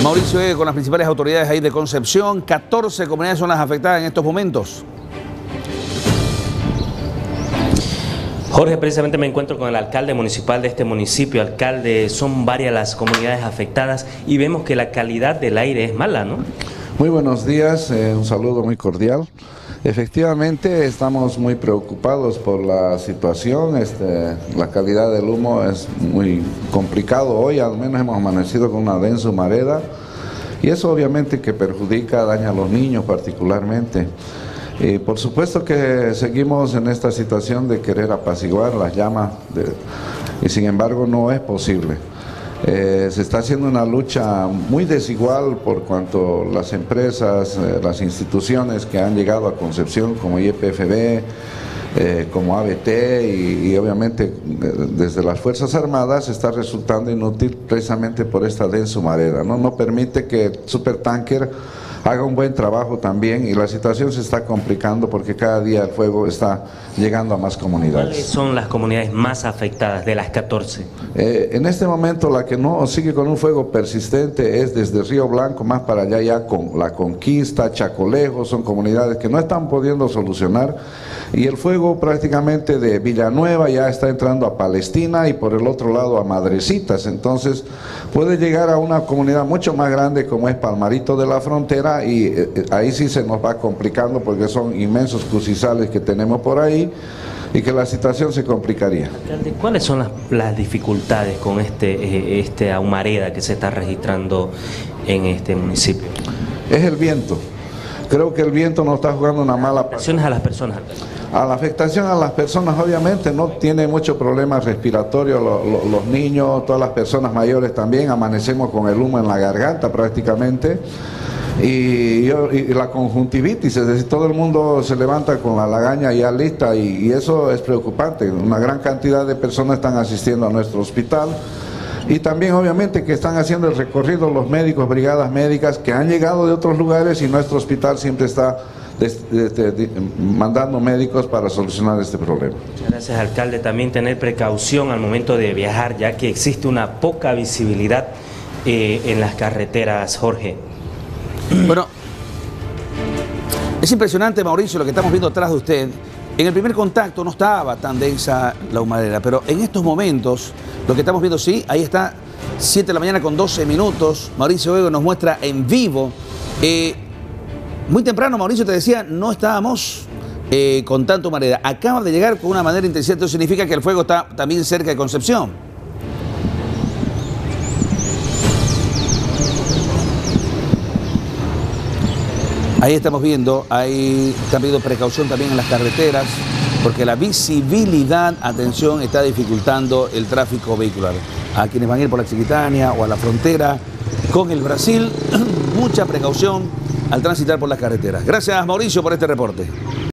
Mauricio, con las principales autoridades ahí de Concepción, 14 comunidades son las afectadas en estos momentos. Jorge, precisamente me encuentro con el alcalde municipal de este municipio. Alcalde, son varias las comunidades afectadas y vemos que la calidad del aire es mala, ¿no? Muy buenos días, un saludo muy cordial. Efectivamente, estamos muy preocupados por la situación. La calidad del humo es muy complicado. Hoy al menos hemos amanecido con una densa humareda y eso obviamente que perjudica, daña a los niños particularmente. Y por supuesto que seguimos en esta situación de querer apaciguar las llamas y sin embargo no es posible. Se está haciendo una lucha muy desigual por cuanto las empresas, las instituciones que han llegado a Concepción como YPFB, como ABT y obviamente desde las Fuerzas Armadas está resultando inútil precisamente por esta densa humareda, ¿no? No permite que el supertanker haga un buen trabajo también y la situación se está complicando porque cada día el fuego está llegando a más comunidades. ¿Cuáles son las comunidades más afectadas de las 14? En este momento la que no sigue con un fuego persistente es desde Río Blanco más para allá ya con La Conquista, Chacolejo, son comunidades que no están pudiendo solucionar y el fuego prácticamente de Villanueva ya está entrando a Palestina y por el otro lado a Madrecitas, entonces puede llegar a una comunidad mucho más grande como es Palmarito de la Frontera y ahí sí se nos va complicando porque son inmensos crucizales que tenemos por ahí y que la situación se complicaría. Alcalde, ¿cuáles son las dificultades con esta humareda que se está registrando en este municipio? Es el viento. Creo que el viento nos está jugando una mala ¿Afectaciones a las personas? A la afectación a las personas obviamente no tiene mucho problema respiratorio, los niños, todas las personas mayores también, amanecemos con el humo en la garganta prácticamente. Y la conjuntivitis, es decir, todo el mundo se levanta con la lagaña ya lista y eso es preocupante. Una gran cantidad de personas están asistiendo a nuestro hospital y también obviamente que están haciendo el recorrido los médicos, brigadas médicas que han llegado de otros lugares y nuestro hospital siempre está mandando médicos para solucionar este problema. Muchas gracias, alcalde. También tener precaución al momento de viajar, ya que existe una poca visibilidad en las carreteras, Jorge. Bueno, es impresionante, Mauricio, lo que estamos viendo atrás de usted. En el primer contacto no estaba tan densa la humareda, pero en estos momentos, lo que estamos viendo, sí, ahí está, 7 de la mañana con 12 minutos. Mauricio Vega nos muestra en vivo. Muy temprano, Mauricio, te decía, no estábamos con tanta humareda. Acaba de llegar con una manera intensiva, eso significa que el fuego está también cerca de Concepción. Ahí estamos viendo, ahí está pidiendo precaución también en las carreteras, porque la visibilidad, atención, está dificultando el tráfico vehicular. A quienes van a ir por la Chiquitania o a la frontera con el Brasil, mucha precaución al transitar por las carreteras. Gracias, Mauricio, por este reporte.